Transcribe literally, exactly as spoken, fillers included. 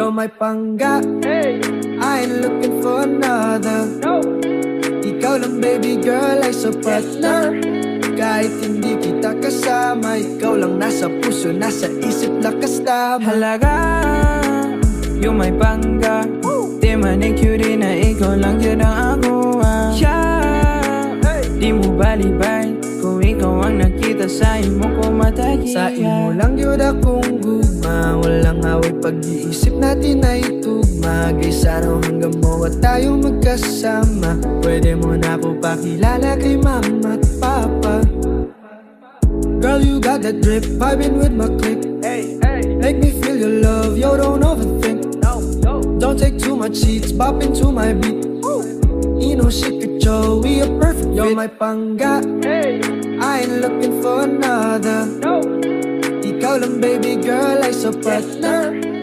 You're my pangga, hey. I ain't looking for another, no. Ikaw lang baby girl ay sapat na. Kahit hindi kita kasama, ikaw lang nasa puso, nasa isip, lakas tama. Halaga, you're my pangga. Di man ay cutie na ikaw lang yun ang akuha. Yeah, hey. Di mo balibay kung ikaw ang nakita sa imo ko matagi. Sa imo lang yun akong guma. Walang away pag-iisip natin na itugma. Gaysa no hanggang mo at tayo magkasama. Pwede mo na ako pakilala kay mama at papa. Girl, you got that drip, vibing with my click. Hey, hey. Make me feel your love, yo, don't overthink. No, no. Don't take too much seats, bop into my beat. Woo. Ino secret, yo, we a perfect fit. You're my pangga, hey. I ain't looking for another, no. Ikaw lang baby girl ay sapat na.